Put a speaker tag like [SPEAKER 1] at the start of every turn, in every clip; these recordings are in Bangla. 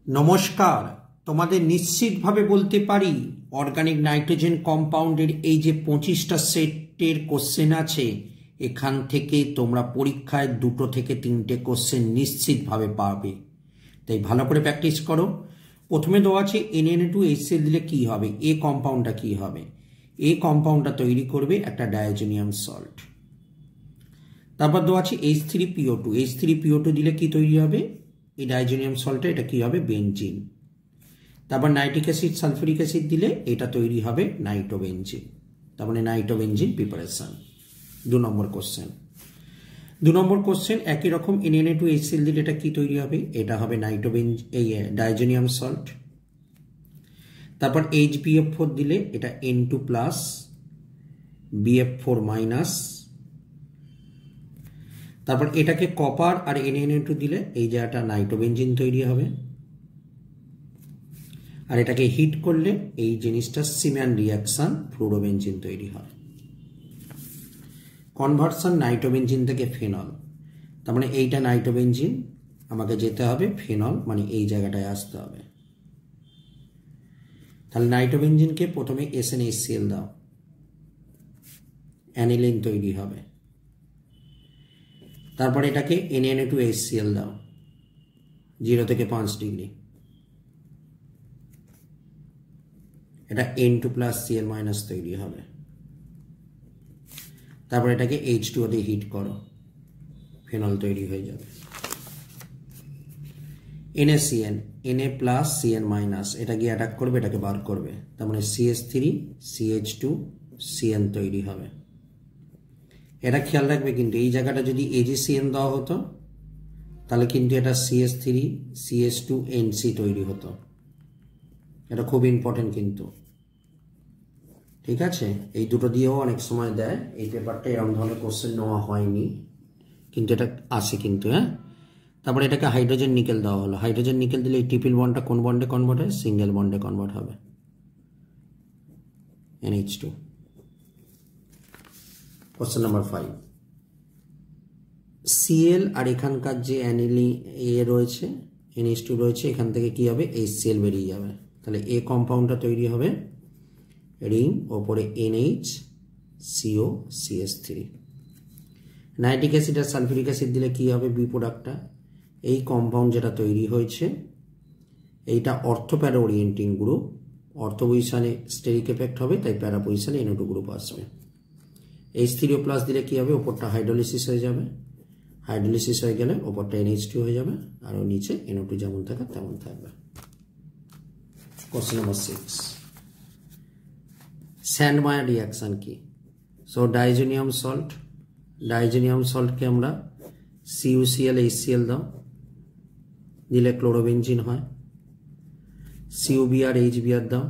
[SPEAKER 1] নমস্কার, তোমাদের নিশ্চিতভাবে বলতে পারি অর্গানিক নাইট্রোজেন কম্পাউন্ডের এই যে 25টা সেটের কোশ্চেন আছে, এখান থেকে তোমরা পরীক্ষায় 2 থেকে 3টে কোশ্চেন নিশ্চিতভাবে পাবে। তাই ভালো করে প্র্যাকটিস করো। প্রথমে দেওয়া আছে Na2HCl দিলে কি হবে, এ কম্পাউন্ডটা কি হবে। এই কম্পাউন্ডটা তৈরি করবে একটা ডায়াজোনিয়াম সল্ট। তারপর দেওয়া আছে H3PO2, H3PO2 দিলে কি তৈরি হবে, এই ডায়াজোনিয়াম সল্টটা এটা কি হবে, বেনজিন। তারপর নাইট্রিক অ্যাসিড সালফিউরিক অ্যাসিড দিলে এটা তৈরি হবে নাইট্রোবেনজিন। তার মানে নাইট্রোবেনজিন প্রিপারেশন। 2 নম্বর কোশ্চেন। 2 নম্বর কোশ্চেন একই রকম Na2HCl দিলে এটা কি তৈরি হবে, এটা হবে এই ডায়াজোনিয়াম সল্ট। তারপর HBF4 দিলে এটা N2 প্লাস BF4 মাইনাস। তারপর এটাকে কপার আর Na2 দিলে এই জায়গাটা নাইট্রোবেনজিন তৈরি হবে। আর এটাকে হিট করলে এই জিনিসটা সিম্যান রিয়াকশন ফ্লুরোবেনজিন তৈরি হয়। কনভার্সন নাইট্রোবেনজিন থেকে ফেনল, তার মানে এইটা নাইট্রোবেনজিন, আমাকে যেতে হবে ফেনল, মানে এই জায়গাটায় আসতে হবে। তাহলে নাইট্রোবেনজিনকে প্রথমে SnHCl দাও, অ্যানিলিন তৈরি হবে। তারপর এটাকে Na2HCl দাও 0 থেকে 5 ডিগ্রি, এটা N2 প্লাস Cl মাইনাস তৈরি হবে। তারপর এটাকে H2O দিয়ে হিট করো, ফেনল তৈরি হয়ে যাবে। NaCN, Na plus Cn minus, এটা গিয়ে অ্যাটাক করবে, এটাকে বার করবে, তার মানে CH3 CH2 Cn তৈরি হবে। এটা খেয়াল রাখবে কিন্তু এই জায়গাটা যদি AgCN দেওয়া হতো তাহলে কিন্তু এটা CH3 CH2 NC তৈরি হতো। এটা খুব ইম্পর্টেন্ট কিন্তু, ঠিক আছে। এই দুটো দিয়েও অনেক সময় দেয়, এই পেপারটা এরকম ধরনের কোশ্চেন নেওয়া হয়নি কিন্তু এটা আসে কিন্তু, হ্যাঁ। তারপরে এটাকে হাইড্রোজেন নিকেল দেওয়া হলো, হাইড্রোজেন নিকেল দিলে এই ট্রিপল বন্ডটা কোন বন্ডে কনভার্ট হয়, সিঙ্গেল বন্ডে কনভার্ট হবে, NH2। কোশ্চেন নাম্বার 5, Cl আর এখানকার যে অ্যানিলি রয়েছে NH2 রয়েছে, এখান থেকে কি হবে, HCl বেরিয়ে যাবে। তাহলে এ কম্পাউন্ডটা তৈরি হবে রিং, ওপরে NHCO CH3। নাইট্রিক অ্যাসিড আর সালফিউরিক অ্যাসিড দিলে কি হবে, বি প্রোডাক্টটা, এই কম্পাউন্ড যেটা তৈরি হয়েছে এইটা অর্থো প্যারা ওরিয়েন্টিং গ্রুপ, অর্থো পজিশনে স্টেরিক এফেক্ট হবে, তাই প্যারা পজিশনে NO2 গ্রুপ আসবে। H3O প্লাস দিলে কি হবে, ওপরটা হাইড্রোলিসিস হয়ে যাবে, হাইড্রোলিসিস হয়ে গেলে ওপরটা NH2 হয়ে যাবে, আর নিচে NO2 যেমন থাকে তেমন থাকবে। কোশ্চেন নাম্বার 6, স্যান্ডমায়ার রিয়াকশন কি। সো ডাইজোনিয়াম সল্ট, ডাইজোনিয়াম সল্টকে আমরা CuCl HCl দাও, দিলে ক্লোরোবেনজিন হয়। CuBr HBr দাও,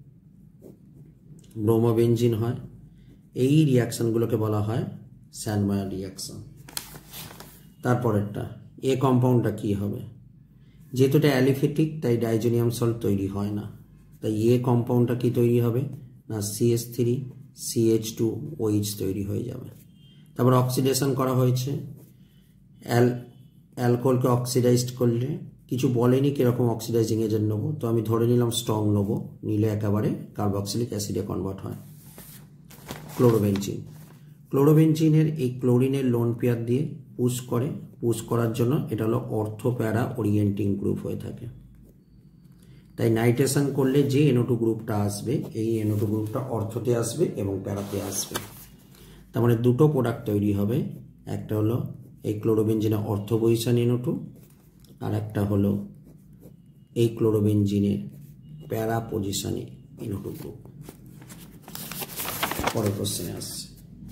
[SPEAKER 1] ব্রোমোবেনজিন হয়। এই রিয়াকশনগুলোকে বলা হয় স্যান্ডমায়ার রিয়াকশন। তারপরেরটা এ কম্পাউন্ডটা কি হবে, যেহেতু এটা অ্যালিফেটিক তাই ডাইজোনিয়াম সল্ট তৈরি হয় না, তাই এ কম্পাউন্ডটা কি তৈরি হবে না, CH3 CH2OH তৈরি হয়ে যাবে। তারপর অক্সিডেশন করা হয়েছে, অ্যালকোহলকে অক্সিডাইজড করলে কিছু বলেনি কিরকম অক্সিডাইজিং এজেন্ট নেবো, তো আমি ধরে নিলাম স্ট্রং নেবো, নিলে একেবারে কার্বক্সিলিক অ্যাসিডে কনভার্ট হয়। ক্লোরোবেনজিন, ক্লোরোবেনজিনের এই ক্লোরিনের লোন পেয়ার দিয়ে পুশ করে, পুশ করার জন্য এটা হলো অর্থো প্যারা ওরিয়েন্টিং গ্রুপ হয়ে থাকে, তাই নাইট্রেশন করলে যে NO2 গ্রুপটা আসবে, এই NO2 গ্রুপটা অর্থোতে আসবে এবং প্যারাতে আসবে। তার মানে দুটো প্রোডাক্ট তৈরি হবে, একটা হলো এই ক্লোরোবেনজিনের অর্থো পজিশন NO2, আর একটা হলো এই ক্লোরোবেনজিনের প্যারা পজিশনে NO2 গ্রুপ। পরের কোশ্চেনে আসছে,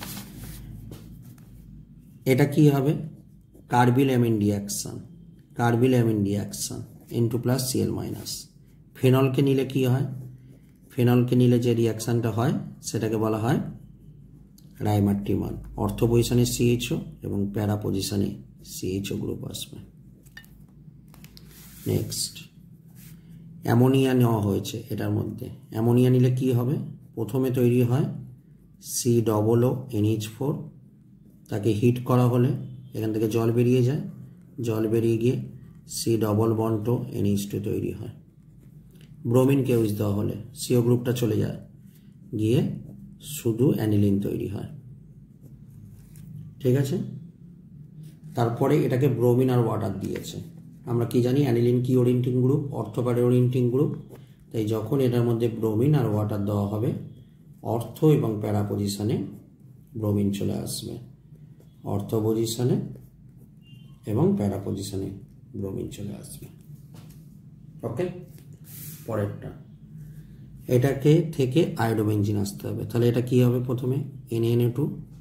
[SPEAKER 1] এটা কি হবে, carbyl amine reaction, carbyl amine reaction N2 plus Cl minus. ফেনলকে নিলে কি হয়, ফেনলকে নিলে যে রিয়াকশনটা হয় সেটাকে বলা হয় রাইমার্টিমান, অর্থো পজিশনে CHO এবং প্যারা পজিশনে CHO গ্রুপ আসবে। নেক্সট, অ্যামোনিয়া নেওয়া হয়েছে, এটার মধ্যে অ্যামোনিয়া নিলে কি হবে, প্রথমে তৈরি হয় COONH4, তাকে হিট করা হলে এখান থেকে জল বেরিয়ে যায়, জল বেরিয়ে গিয়ে C double bond two NH2 তৈরি হয়। ব্রোমিনকে ইউজ দেওয়া হলে CO গ্রুপটা চলে যায়, গিয়ে শুধু অ্যানিলিন তৈরি হয়। ঠিক আছে, তারপরে এটাকে ব্রোমিন আর ওয়াটার দিয়েছে। আমরা কি জানি অ্যানিলিন কি ওরিয়েন্টিং গ্রুপ, অর্থ প্যারা ওরিয়েন্টিং গ্রুপ। তাই যখন এটার মধ্যে ব্রোমিন আর ওয়াটার দেওয়া হবে, অর্থ এবং প্যারা পজিশনে ব্রোমিন চলে আসবে, অর্থ পজিশনে এবং প্যারা পজিশনে ব্রোমিন চলে আসবে। ওকে, পরেরটা এটাকে থেকে আয়োডোবেনজিন আসতে হবে। তাহলে এটা কি হবে, প্রথমে NaNO2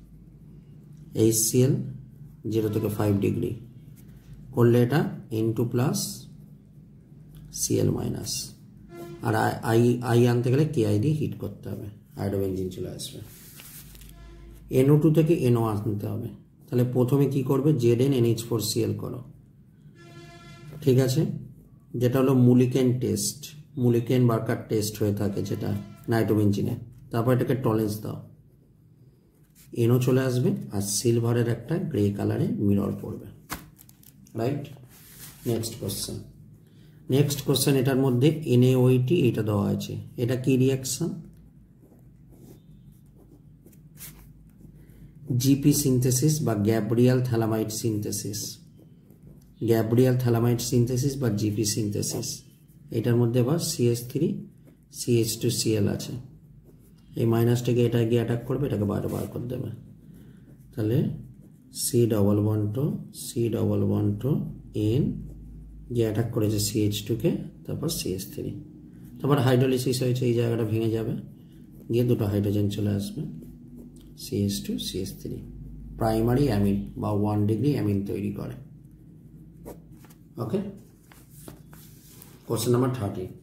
[SPEAKER 1] HCl 0 থেকে 5 ডিগ্রি করলে এটা N2 প্লাস Cl মাইনাস, আর আই আনতে গেলে KI দিয়ে হিট করতে হবে, আয়োডোবেনজিন চলে আসবে। NO2 থেকে NO আনতে হবে। তাহলে প্রথমে কি করবে, ZnNH4Cl করো। ঠিক আছে, যেটা হলো Mulliken test, Mulliken Barker test হয়ে থাকে যেটা নাইট্রোবেনজিনে। তারপর এটাকে টলেন্স দাও, NO চলে আসবে আর সিলভারের একটা গ্রে কালারে মিরর পড়বে। রাইট, নেক্সট কোশ্চেন এটার মধ্যে NaOH এটা দেওয়া আছে। এটা কি রিয়াকশন, GP সিনথেসিস বা Gabriel phthalimide synthesis, Gabriel phthalimide synthesis বা GP সিনথেসিস। এটার মধ্যে আবার CH3 CH2Cl আছে। এই মাইনাসটাকে এটা গিয়ে অ্যাটাক করবে, এটাকে বার করে দেবে। তাহলে C double bond to N যে অ্যাটাক করেছে CH2 কে, তারপর CH3, তারপর হাইড্রোলিসিস হয়েছে, এই জায়গাটা ভেঙে যাবে, গিয়ে দুটো হাইড্রোজেন চলে আসবে, CH2 CH3, প্রাইমারি অ্যামিন বা 1 ডিগ্রি অ্যামিন তৈরি করে। Okay, question number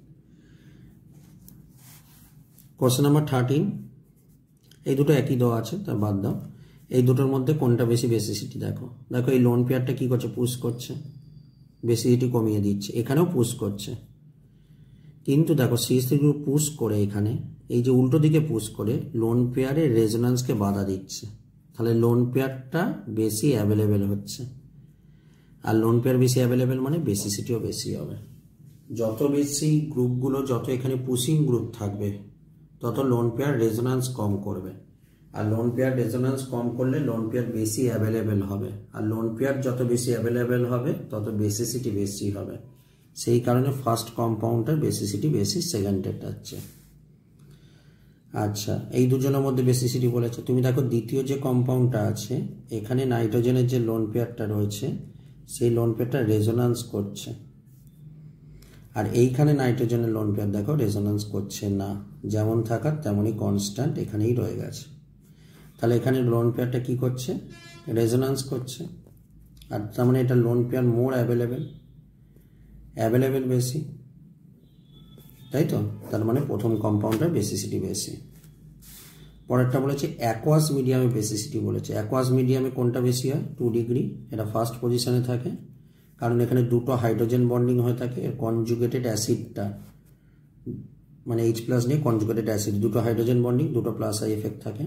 [SPEAKER 1] 13। এই দুটো একই দেওয়া আছে, তার বাদ দাও। এই দুটোর মধ্যে কোনটা বেশি বেসিসিটি দেখো। এই লোন পেয়ারটা কি করছে, পুশ করছে, বেসিসিটি কমিয়ে দিচ্ছে, এখানেও পুশ করছে। কিন্তু দেখো CH3 গ্রুপ পুশ করে এখানে এই যে উল্টো দিকে পুশ করে লোন পেয়ারের রেজোন্যান্সকে বাধা দিচ্ছে। তাহলে লোন পেয়ারটা বেশি অ্যাভেলেবেল হচ্ছে, আর লোন পেয়ার বেশি অ্যাভেলেবেল মানে বেসিসিটিও বেশি হবে। যত বেশি গ্রুপগুলো, যত এখানে পুশিং গ্রুপ থাকবে, তত লোন পেয়ার রেজোন্যান্স কম করবে, আর লোন পেয়ার রেজোন্যান্স কম করলে লোন পেয়ার বেশি অ্যাভেলেবেল হবে, আর লোন পেয়ার যত বেশি অ্যাভেলেবেল হবে তত বেসিসিটি বেশি হবে। সেই কারণে ফার্স্ট কম্পাউন্ডটার বেসিসিটি বেশি, সেকেন্ডেরটা হচ্ছে। আচ্ছা, এই দুজনের মধ্যে বেসিসিটি বলেছে। তুমি দেখো দ্বিতীয় যে কম্পাউন্ডটা আছে, এখানে নাইট্রোজেনের যে লোন পেয়ারটা রয়েছে, সেই লোন পেয়ারটা রেজোন্যান্স করছে, আর এইখানে নাইট্রোজেনের লোন পেয়ার দেখো রেজোন্যান্স করছে না, যেমন থাকার তেমনই কনস্ট্যান্ট এখানেই রয়ে গেছে। তাহলে এখানে লোন পেয়ারটা কি করছে, রেজোন্যান্স করছে, আর তার মানে এটা লোন পেয়ার মোর অ্যাভেলেবেল বেশি, তাই তো? তার মানে প্রথম কম্পাউন্ডের বেসিসিটি বেশি। পরেরটা বলেছে অ্যাকোয়াস মিডিয়ামে বেসিসিটি বলেছে। অ্যাকোয়াস মিডিয়ামে কোনটা বেশি হয়, 2 ডিগ্রি, এটা ফার্স্ট পজিশনে থাকে, কারণ এখানে দুটো হাইড্রোজেন বন্ডিং হয়ে থাকে। এর কনজুগেটেড অ্যাসিডটা মানে H+ নিয়ে কনজুগেটেড অ্যাসিড, দুটো হাইড্রোজেন বন্ডিং, দুটো প্লাস আই এফেক্ট থাকে।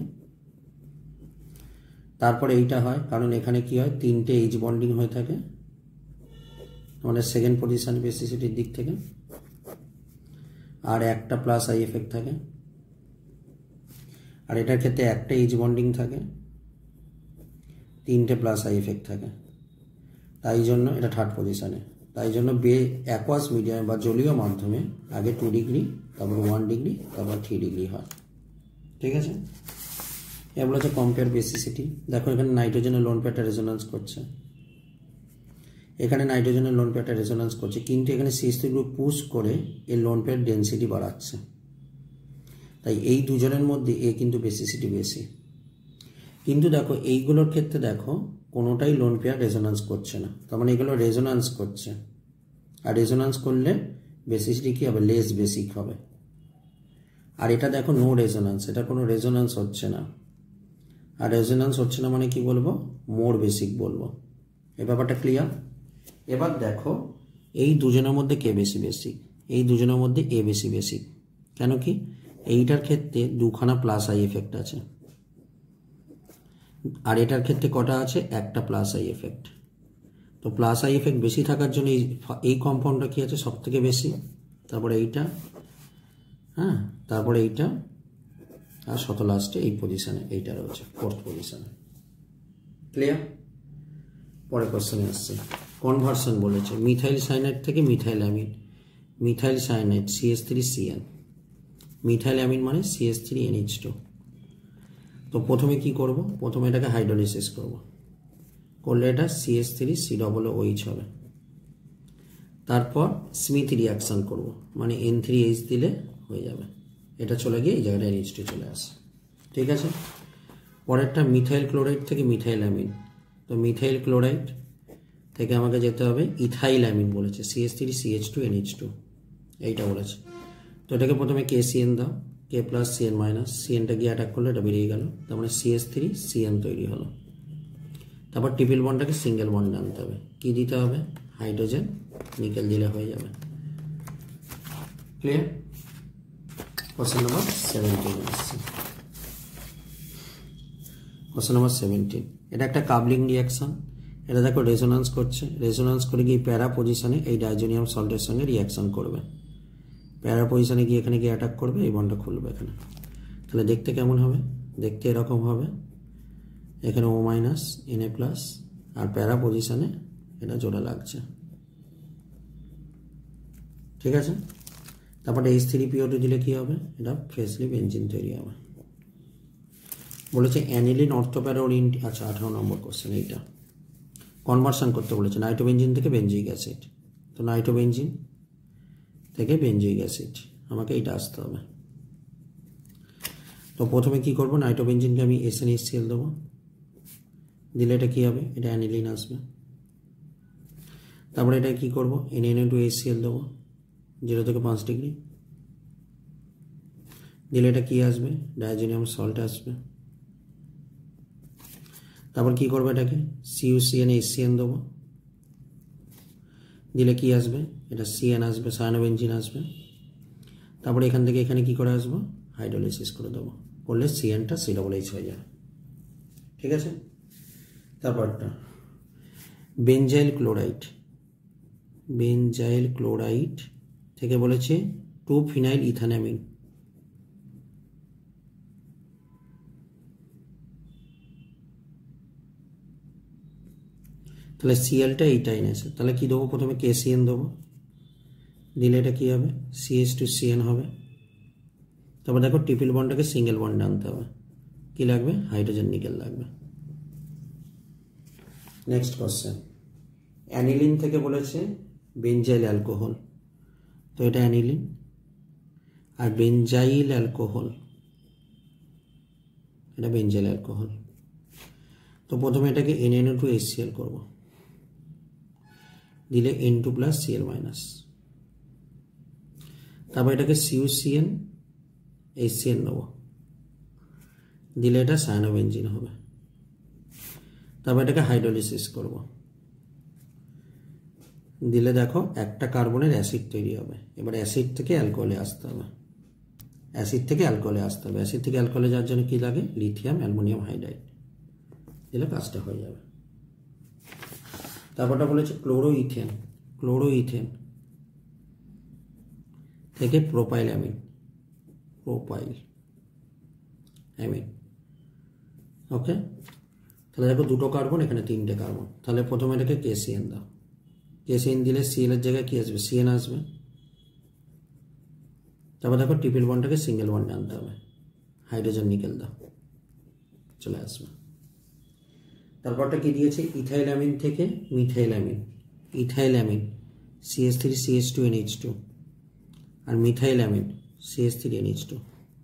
[SPEAKER 1] তারপরে এইটা হয় কারণ এখানে কি হয়, 3টে H বন্ডিং হয়ে থাকে, আমাদের সেকেন্ড পজিশন বেসিসিটির দিক থেকে, আর একটা প্লাস আই এফেক্ট থাকে। আর এটার ক্ষেত্রে একটা H বন্ডিং থাকে, 3টে প্লাস আই এফেক্ট থাকে, তাই জন্য এটা থার্ড পজিশনে। তাই জন্য অ্যাকোয়াস মিডিয়ামে বা জলীয় মাধ্যমে আগে 2 ডিগ্রি, তারপর 1 ডিগ্রি, তারপর 3 ডিগ্রি হয়। ঠিক আছে, এগুলো হচ্ছে কম্পেয়ার বেসিসিটি। দেখো এখানে নাইট্রোজেনের লোন পেয়ারটা রেজোন্যান্স করছে, এখানে নাইট্রোজেনের লোন পেয়ারটা রেজোন্যান্স করছে, কিন্তু এখানে CH3 গ্রুপ পুশ করে এর লোন পেয়ার ডেন্সিটি বাড়াচ্ছে। তাই এই দুজনের মধ্যে কিন্তু বেসিসিটি বেশি। কিন্তু দেখো এইগুলোর ক্ষেত্রে দেখো কোনোটাই লোন পেয়ার রেজোন্যান্স করছে না, তার মানে এগুলো রেজোন্যান্স করছে, আর রেজোন্যান্স করলে বেসিসিটি কি হবে, লেস বেসিক হবে। আর এটা দেখো নো রেজোন্যান্স, এটা কোনো রেজোন্যান্স হচ্ছে না, আর রেজোন্যান্স হচ্ছে না মানে কি বলবো, মোর বেসিক বলবো। এই ব্যাপারটা ক্লিয়ার? এবার দেখো এই দুজনের মধ্যে কে বেশি বেসিক, এই দুজনের মধ্যে এ বেশি বেসিক। কেন কি, এইটার ক্ষেত্রে দুখানা প্লাস আই এফেক্ট আছে, আর এটার ক্ষেত্রে কটা আছে, একটা প্লাস আই এফেক্ট। তো প্লাস আই এফেক্ট বেশি থাকার জন্য এই কম্পাউন্ডটা কি আছে সব থেকে বেশি, তারপরে এইটা, হ্যাঁ, তারপরে এইটা, আর শত লাস্টে এই পজিশনে এইটা রয়েছে ফোর্থ পজিশনে। ক্লিয়ার? পরে কোশ্চেনে আসছে, কনভার্সন বলেছে মিথাইল সাইনাইড থেকে methyl amine, methyl cyanide CH3CN, methyl amine মানে CH3NH2। তো প্রথমে কি করব, প্রথমে এটাকে হাইড্রোলিসিস করব, করলে এটা CH3COOH হবে। তারপর স্মিথ রিয়াকশান করব, মানে N3H দিলে হয়ে যাবে, এটা চলে গিয়ে এই জায়গাটা NH2 চলে আসে। ঠিক আছে, পরেরটা মিথাইল ক্লোরাইড থেকে মিথাইল অ্যামিন। তো মিথাইল ক্লোরাইড থেকে আমাকে যেতে হবে ইথাইল অ্যামিন বলেছে, CH3CH2NH2 এইটা বলেছে। তো এটাকে প্রথমে KCN দাও, K প্লাস CN মাইনাস, CNটা গিয়ে অ্যাটাক করলে এটা বেরিয়ে গেল, তার মানে CH3CN তৈরি হলো। তারপর ট্রিপল বন্ডটাকে সিঙ্গেল বন্ডে আনতে হবে, কি দিতে হবে, হাইড্রোজেন নিকেল দিলে হয়ে যাবে। ক্লিয়ার? কোশ্চেন নাম্বার 17 আসছে। কোশ্চেন নাম্বার 17, এটা একটা কাবলিং রিয়াকশন। এটা দেখো রেজোন্যান্স করছে, রেজোন্যান্স করে গিয়ে প্যারা পজিশনে এই ডাইজোনিয়াম সল্টের সঙ্গে রিয়াকশন করবে, প্যারা পজিশনে গিয়ে এখানে গিয়ে অ্যাটাক করবে, এই বন্ডটা খুলবে এখানে। তাহলে দেখতে কেমন হবে, দেখতে এরকম হবে, এখানে O মাইনাস Na প্লাস, আর প্যারা পজিশনে এটা জোড়া লাগছে। ঠিক আছে, তারপরে H3PO2 দিলে কি হবে, এটা ফ্রেশলি বেঞ্জিন তৈরি হবে। বলেছে অ্যানিলিন অর্থোপ্যারা ওরিয়েন্ট, আচ্ছা 18 নম্বর কোশ্চেন, এইটা কনভার্সন করতে বলেছে নাইট্রোবেনজিন থেকে বেঞ্জিক অ্যাসিড। তো নাইট্রোবেনজিন থেকে বেঞ্জিক অ্যাসিড আমাকে এইটা আসতে হবে। তো প্রথমে কি করব, নাইট্রোবেনজিনকে আমি SNHCl দেবো, দিলে এটা কি হবে, এটা অ্যানিলিন আসবে। তারপরে এটা কি করব, NaN2HCl দেবো 0 থেকে 5 ডিগ্রি, দিলে এটা কি আসবে, ডাইজোনিয়াম সল্ট আসবে। তারপর কি করবো, এটাকে CuCN দেবো, দিলে কি আসবে, এটা CN আসবে, সায়ানোবেনজিন আসবে। তারপরে এখান থেকে এখানে কি করে আসবো, হাইড্রোলাইসিস করে দেবো, করলে CNটা COOH হয়ে যাবে। ঠিক আছে, তারপরটা বেঞ্জাইল ক্লোরাইড, বেঞ্জাইল ক্লোরাইড থেকে বলেছে 2-ফিনাইল ইথানামিন। তাহলে সিএলটা এইটা এনেছে, তাহলে কি দেবো, প্রথমে KCN দেবো, দিলে এটা কি হবে, CH2CN হবে। তারপর দেখো ট্রিপল বন্ডটাকে সিঙ্গেল বন্ডে আনতে হবে, কি লাগবে, হাইড্রোজেন নিকেল লাগবে। নেক্সট কোশ্চেন, অ্যানিলিন থেকে বলেছে বেঞ্জাইল অ্যালকোহল। তো এটা অ্যানিলিন, আর বেঞ্জাইল অ্যালকোহল, এটা বেঞ্জাইল অ্যালকোহল। তো প্রথমে এটাকে NaN2HCl করব, দিলে N2 প্লাস Cl মাইনাস। তারপর এটাকে CuCN HCl নেব, দিলে এটা সায়ানোবেনজিন হবে। তারপর এটাকে হাইড্রোলিসিস করব, দিলে দেখো একটা কার্বনের অ্যাসিড তৈরি হবে। এবার অ্যাসিড থেকে অ্যালকোহলে আসতে হবে, অ্যাসিড থেকে অ্যালকোহলে আসতে হবে। অ্যাসিড থেকে অ্যালকোহলে যাওয়ার জন্য কি লাগে, লিথিয়াম অ্যালুমিনিয়াম হাইড্রাইড, দিলে কাজটা হয়ে যাবে। তারপরটা বলেছে ক্লোরোইথেন, ক্লোরোইথেন থেকে propyl amine, propyl amine. Okay, তাহলে দেখো দুটো কার্বন, এখানে 3টে কার্বন। তাহলে প্রথমে এটাকে KCN দাও, KCN দিলে Cl এর জায়গায় কি আসবে, CN আসবে। তারপর দেখো ট্রিপল বন্ডটাকে সিঙ্গেল বন্ডে আনতে হবে, হাইড্রোজেন নিকেল দাও, চলে আসবে। তারপরটা কি দিয়েছে, ইথাইল অ্যামিন থেকে methyl amine, ethyl amine CH3CH2NH2, আর মিথাইল অ্যামিন CH3NH2।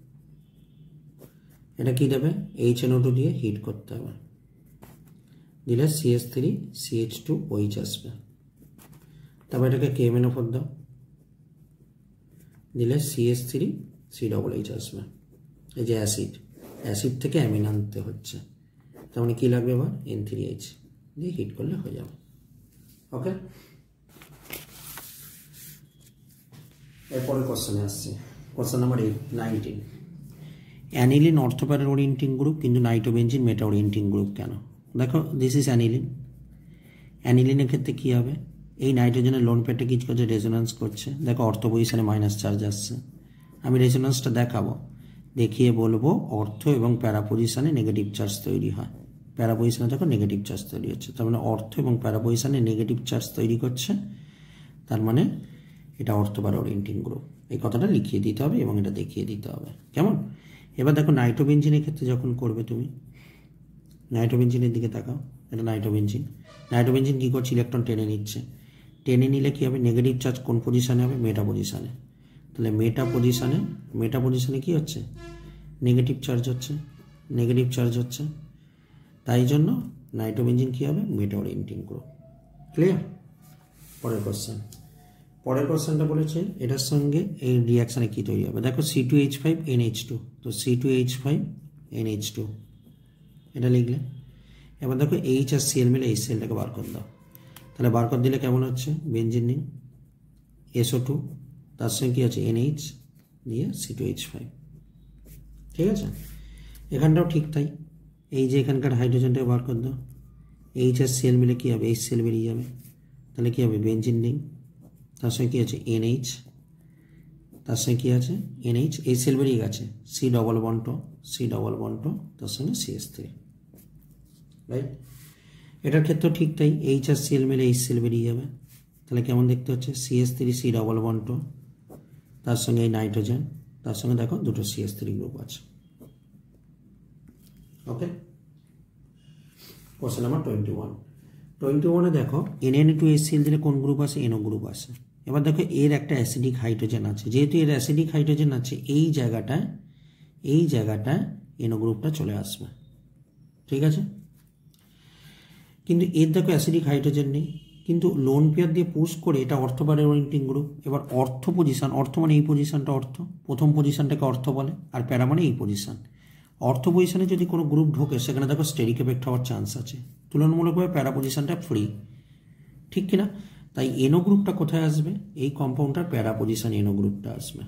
[SPEAKER 1] এটা কি দেবে, HNO2 দিয়ে হিট করতে হবে, দিলে CH3CH2OH আসবে। তারপর এটাকে KMnO4 দাও, দিলে CH3COOH আসবে। এই যে অ্যাসিড, অ্যাসিড থেকে অ্যামিন আনতে হচ্ছে, তার মানে কী লাগবে, এবার N3H দিয়ে হিট করলে হয়ে যাবে। ওকে, এরপরে কোশ্চেনে আসছে, question number 19, aniline ortho para orienting group কিন্তু নাইট্রোবেনজিন মেটা ওরিয়েন্টিং গ্রুপ কেন। দেখো দিস ইজ অ্যানিলিন, অ্যানিলিনের ক্ষেত্রে কী হবে, এই নাইট্রোজেনের লোন পেয়ারটা কী করছে, রেজোন্যান্স করছে। দেখো অর্থ পজিশনে মাইনাস চার্জ আসছে, আমি রেজোন্যান্সটা দেখাবো, দেখিয়ে বলবো অর্থ এবং প্যারা পজিশনে নেগেটিভ চার্জ তৈরি হয়। প্যারা পজিশনে দেখো নেগেটিভ চার্জ তৈরি হচ্ছে, তার মানে অর্থ এবং প্যারা পজিশনে নেগেটিভ চার্জ তৈরি করছে, তার মানে এটা অর্থবার ওরিয়েন্টিং গ্রুপ। এই কথাটা লিখিয়ে দিতে হবে এবং এটা দেখিয়ে দিতে হবে, কেমন? এবার দেখো নাইট্রোবেনজিনের ক্ষেত্রে যখন করবে তুমি, নাইট্রোবেনজিনের দিকে তাকাও, এটা নাইট্রোবেনজিন। নাইট্রোবেনজিন কী করছে, ইলেকট্রন টেনে নিচ্ছে। টেনে নিলে কী হবে, নেগেটিভ চার্জ কোন পজিশানে হবে, মেটা পজিশানে। তাহলে মেটা পজিশানে কী হচ্ছে, নেগেটিভ চার্জ হচ্ছে, নেগেটিভ চার্জ হচ্ছে। তাই জন্য নাইট্রোবেনজিন কী হবে, মেটা ওরিয়েন্টিং গ্রুপ। ক্লিয়ার? পরের কোশ্চেনটা বলেছে এটার সঙ্গে এই রিয়াকশানে কী তৈরি হবে। দেখো C2H5NH2, তো C2H5NH2 এটা লিখলে। এবার দেখো H আর Cl মিলে এই সেলটাকে বার করে দাও। তাহলে বার করে দিলে কেমন হচ্ছে, বেনজিন রিং SO2, তার সঙ্গে কী আছে NH দিয়ে C2H5। ঠিক আছে, এখানটাও ঠিক তাই। এই যে এখানকার হাইড্রোজেনটাকে বার করে দাও, H আর Cl মিলে কী হবে, H সেল বেরিয়ে যাবে। তাহলে কী হবে, বেনজিন রিং, তার সঙ্গে কী আছে NH, তার সঙ্গে কী আছে NH, এই সেল বেরিয়ে গেছে, C ডবল বন্ড, তার সঙ্গে CH3, রাইট? এটার ক্ষেত্রেও ঠিক তাই, H আর Cl মিলে H সেল বেরিয়ে যাবে। তাহলে কেমন দেখতে হচ্ছে, CH3 C ডবল বন্ড, তার সঙ্গে এই নাইট্রোজেন, তার সঙ্গে দেখো দুটো CH3 গ্রুপ আছে। ওকে, কোশ্চেন নাম্বার 21 দেখো Na2HCl দিলে কোন গ্রুপ আসে, NO গ্রুপ আসে। এবার দেখো এর একটা অ্যাসিডিক হাইড্রোজেন আছে, যেহেতু এর অ্যাসিডিক হাইড্রোজেন আছে, এই জায়গাটায় NO গ্রুপটা চলে আসবে। ঠিক আছে, কিন্তু এর দেখো অ্যাসিডিক হাইড্রোজেন নেই, কিন্তু লোন পেয়ার দিয়ে পুশ করে এটা অর্থবার ওরিয়েন্টিং গ্রুপ। এবার অর্থ মানে এই পজিশনটা অর্থ, প্রথম পজিশনটাকে অর্থ বলে, আর প্যারা মানে এই পজিশন। অর্থ পজিশনে যদি কোনো গ্রুপ ঢোকে সেখানে দেখো স্টেরিক এফেক্ট হওয়ার চান্স আছে, তুলনামূলকভাবে প্যারা পজিশনটা ফ্রি, ঠিক কিনা? তাই NO গ্রুপটা কোথায় আসবে, এই কম্পাউন্ডটার প্যারা পজিশন NO গ্রুপটা আসবে।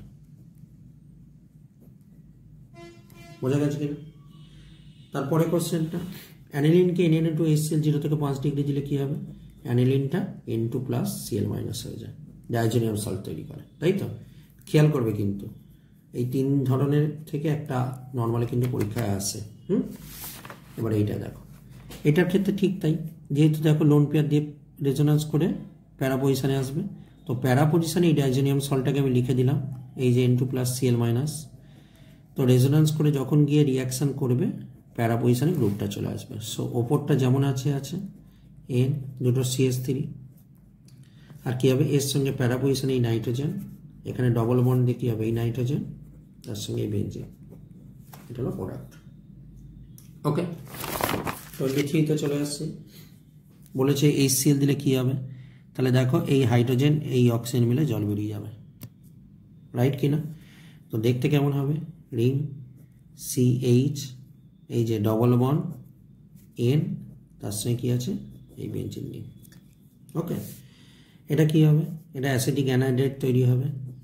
[SPEAKER 1] বোঝা গেছে কিনা? তারপরে কোশ্চেনটা, অ্যানিলিনকে Na2HCl 0 থেকে 5 ডিগ্রি দিলে কী হবে, অ্যানিলিনটা N2 প্লাস Cl মাইনাস হয়ে যায়, ডাইজোনিয়াম সল্ট তৈরি করে, তাই তো? খেয়াল করবে কিন্তু এই 3 ধরনের থেকে একটা নর্মালি কিন্তু পরীক্ষায় আসে। এবার এইটা দেখো, এটার ক্ষেত্রে ঠিক তাই, যেহেতু দেখো লোন পেয়ার দিয়ে রেজোন্যান্স করে প্যারা পজিশনে আসবে, তো প্যারা পজিশনে এই ডাইজোনিয়াম সল্টটাকে আমি লিখে দিলাম, এই যে N2 প্লাস Cl মাইনাস। তো রেজোন্যান্স করে যখন গিয়ে রিয়াকশান করবে প্যারা পজিশনে গ্রুপটা চলে আসবে। সো ওপরটা যেমন আছে N, দুটো CH3, আর কী হবে এর সঙ্গে প্যারা পজিশনে এই নাইট্রোজেন, এখানে ডবল বন্ড দিয়ে কী হবে এই নাইট্রোজেন, তার সঙ্গে এই বেনজিন, এটা হলো প্রোডাক্ট। ওকে, 23তে চলে আসছি, বলেছে HCl দিলে কী হবে, তাহলে দেখো এই হাইড্রোজেন এই অক্সিজেন মিলে জল বেরিয়ে যাবে, রাইট কিনা? তো দেখতে কেমন হবে, রিং CH, এই যে ডবল বন্ড N, তার সঙ্গে কী আছে এই বেনজিন রিং। ওকে, এটা কী হবে, এটা অ্যাসিডিক অ্যানাহাইড্রাইড তৈরি হবে,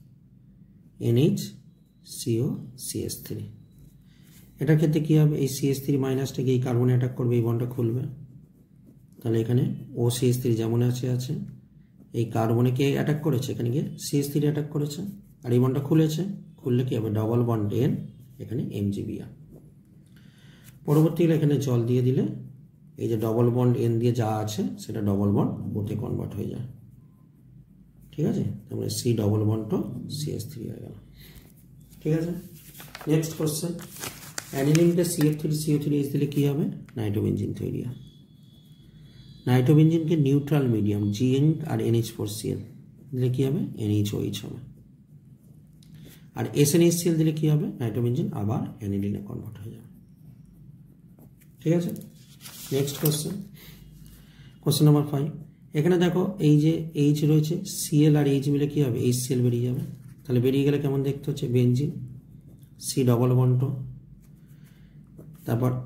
[SPEAKER 1] NH CO CH3। এটার ক্ষেত্রে কী হবে, এই CH3 মাইনাসটাকে এই কার্বনে অ্যাটাক করবে, এই বন্ডটা খুলবে, তাহলে এখানে OCH3 যেমন আছে, এই কার্বনে কে অ্যাটাক করেছে, এখানে গিয়ে CH3 অ্যাটাক করেছে, আর এই বন্ডটা খুললে কী হবে, ডবল বন্ড N, এখানে MgBr। পরবর্তীকালে এখানে জল দিয়ে দিলে এই যে ডবল বন্ড N দিয়ে যা আছে সেটা ডবল বন্ড ওতে কনভার্ট হয়ে যায়, ঠিক আছে? তারপরে C ডবল বন্ড CH3 হয়ে গেল। ঠিক আছে, নেক্সট কোশ্চেন, অ্যানিলিনকে CH3CO3H দিলে কী হবে, নাইট্রোবেনজিন তৈরি হয়। নাইট্রোবেনজিনকে নিউট্রাল মিডিয়াম Zn আর NH4Cl দিলে কী হবে, NHOH হবে। আর SnHCl দিলে কী হবে, নাইট্রোবেনজিন আবার অ্যানিলিনে কনভার্ট হয়ে যাবে। ঠিক আছে, নেক্সট কোশ্চেন নাম্বার 5। এখানে দেখো এই যে H রয়েছে, Cl আর H মিলে কী হবে, HCl বেরিয়ে যাবে। তাহলে বেরিয়ে গেলে কেমন দেখতে হচ্ছে, বেনজিন C ডবল বন্ড, তারপর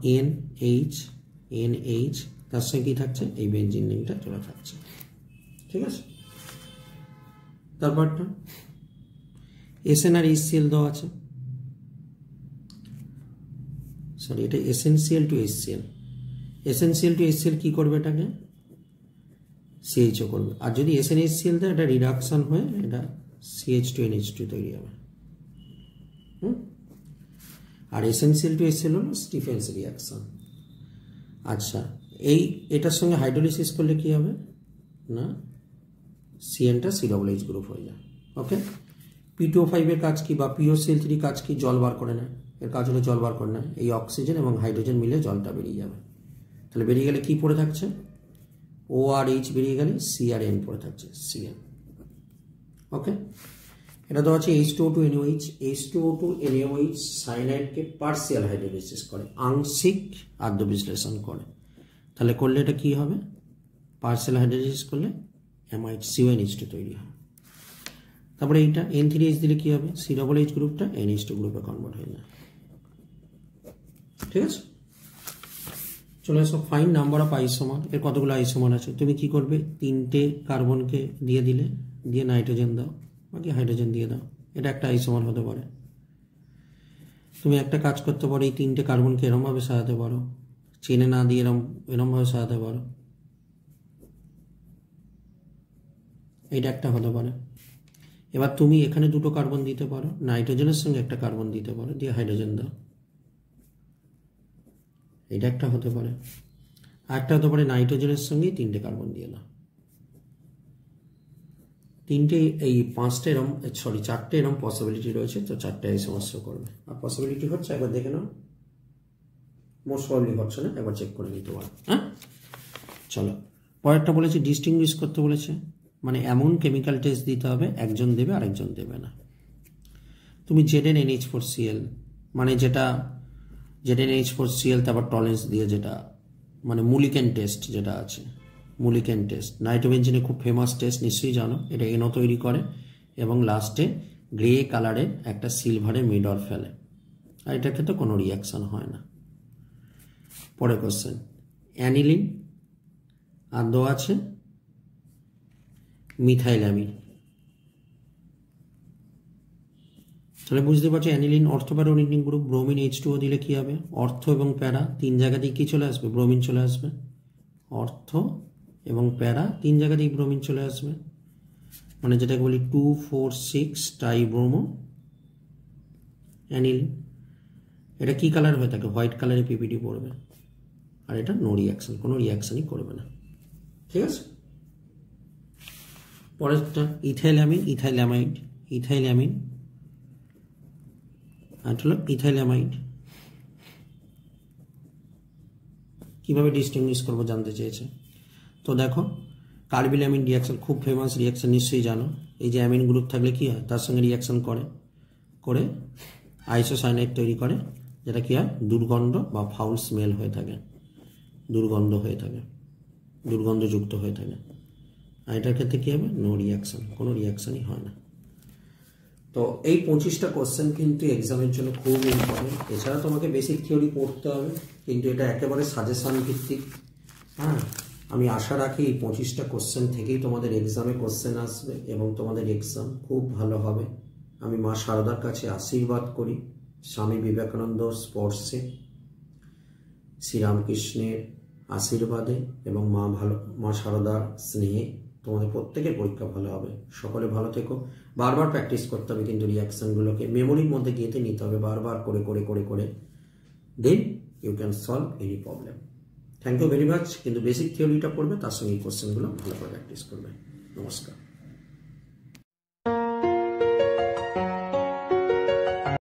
[SPEAKER 1] NH, তার সঙ্গে কী থাকছে, এই বেনজিন রিংটা চলে থাকছে। ঠিক আছে, তারপরটা Sn আর HCl দেওয়া আছে, এটা essential to HCl। Essential to HCl কী করবে, এটাকে CHO করবে। আর যদি SNHCl দেয় এটা রিডাকশন হয়ে এটা CH2NH2 তৈরি হবে। আর SnCl2HCl হলো স্টিফেন্স রিয়াকশন। আচ্ছা, এটার সঙ্গে হাইড্রোলিসিস করলে কি হবে না, CN টা COOH গ্রুপ হয়ে যায়। ওকে, P2O5 এর কাজ কি বা POCl3 কাজ কি? জল বার করে নেয়। এর কাজ হলো জল বার করে নেয়। এই অক্সিজেন এবং হাইড্রোজেন মিলে জলটা বেরিয়ে যাবে। তাহলে বেরিয়ে গেলে কি পড়ে থাকছে? ORH বেরিয়ে গেলে CRN পড়ে থাকছে, CN। ওকে, এটা তো আছে H2O2NaOH। H2O2NaOH সায়ানাইডকে পার্সিয়াল হাইড্রোলাইসিস করে, আংশিক আদ্য বিশ্লেষণ করে। তাহলে করলে এটা কি হবে? পার্সিয়াল হাইড্রোলাইসিস করলে অ্যামাইড CONH2 তৈরি হয়। তারপরে এইটা N3H দিলে কি হবে? COOH গ্রুপটা NH2 গ্রুপে কনভার্ট হয়ে যায়। ঠিক আছে, চলে আসো ফাইন নাম্বার অফ আইসোমার। এর কতগুলো আইসোমার আছে? তুমি কি করবে? 3টে কার্বনকে দিয়ে দিলে, দিয়ে নাইট্রোজেন দাও, বাকি হাইড্রোজেন দিয়ে দাও। এটা একটা আইসোমার হতে পারে। তুমি একটা কাজ করতে পারো, এই 3টে কার্বনকে এরমভাবে সাজাতে পারো, চেনে না দিয়ে এরমভাবে সাজাতে পারো। এটা একটা হতে পারে। এবার তুমি এখানে 2টো কার্বন দিতে পারো, নাইট্রোজেনের সঙ্গে একটা কার্বন দিতে পারো, দিয়ে হাইড্রোজেন দাও। এটা একটা হতে পারে। আরেকটা হতে পারে নাইট্রোজেনের সঙ্গেই 3টে কার্বন দিয়ে দাও। 4টে এরম পসিবিলিটি রয়েছে। তো 4টে আইসোমার শো করবে। আর পসিবিলিটি হচ্ছে, একবার দেখে নাও, মোস্ট প্রবাবলি হচ্ছে না, একবার চেক করে নিতে পারো। হ্যাঁ, চলো পরেরটা বলেছে ডিস্টিংগুইশ করতে বলেছে, মানে এমন কেমিক্যাল টেস্ট দিতে হবে একজন দেবে আরেকজন দেবে না। তুমি ZnNH4Cl মানে যেটা ZnNH4Cl তারপর টলেন্স দিয়ে যেটা মানে মুলিকেন টেস্ট যেটা আছে, মুলিকেন টেস্ট নাইট্রোবেনজিনে খুব ফেমাস টেস্ট, নিশ্চয়ই জানো। এটা NO তৈরি করে এবং লাস্টে গ্রে কালারের একটা সিলভারের মিডর ফেলে, আর এটার ক্ষেত্রে কোনো রিয়াকশন হয় না। পরে কোশ্চেন, অ্যানিলিন আর দো আছে মিথাইলামিন। তাহলে বুঝতে পারছো অ্যানিলিন অর্থোপ্যারানিলিন গ্রুপ, ব্রোমিন H2O দিলে কি হবে? অর্থ এবং প্যারা 3 জায়গাতেই কি চলে আসবে? ব্রোমিন চলে আসবে। অর্থ এবং প্যারা 3 জায়গাতেই ব্রোমিন চলে আসবে, মানে যেটাকে বলি 2,4,6 ট্রাইব্রোমো অ্যানিলিন। এটা কি কালার হয়ে থাকে? হোয়াইট কালারে PPT পড়বে। আর এটা নো রিয়াকশন, কোনো রিয়াকশনই করবে না। ঠিক আছে, পরেরটা ইথাইলামিন, ইথাইলামিন আর হলো ইথাইলামাইড। কিভাবে ডিস্টিংগুইশ করবো জানতে চেয়েছে। তো দেখো, কার্বিলামিন রিয়াকশন খুব ফেমাস রিয়াকশন, নিশ্চয়ই জানো। এই যে অ্যামিন গ্রুপ থাকলে কি হয়? তার সঙ্গে রিয়াকশন করে আইসোসায়ানাইড তৈরি করে, যেটা কি হয়? দুর্গন্ধ বা ফাউল স্মেল হয়ে থাকে, দুর্গন্ধযুক্ত হয়ে থাকে। আর এটার ক্ষেত্রে কি হবে? নো রিয়াকশন, কোনো রিয়াকশনই হয় না। তো এই 25টা কোশ্চেন কিন্তু এক্সামের জন্য খুব ইম্পর্টেন্ট। এছাড়া তোমাকে বেসিক থিওরি পড়তে হবে, কিন্তু এটা একেবারে সাজেশন ভিত্তিক। হ্যাঁ, আমি আশা রাখি এই 25টা কোশ্চেন থেকেই তোমাদের এক্সামে কোশ্চেন আসবে এবং তোমাদের এক্সাম খুব ভালো হবে। আমি মা শারদার কাছে আশীর্বাদ করি, স্বামী বিবেকানন্দ স্পর্শে, শ্রীরামকৃষ্ণের আশীর্বাদে এবং মা শারদার স্নেহে তোমাদের প্রত্যেকের পরীক্ষা ভালো হবে। সকলে ভালো থেকো। বারবার প্র্যাকটিস করতে হবে, কিন্তু রিয়াকশনগুলোকে মেমোরির মধ্যে গিয়ে নিতে হবে, বারবার করে then you can solve any problem. Thank you very much. কিন্তু বেসিক থিওরিটা পড়বে, তার সঙ্গে এই কোশ্চেনগুলো ভালো করে প্র্যাকটিস করবে। নমস্কার।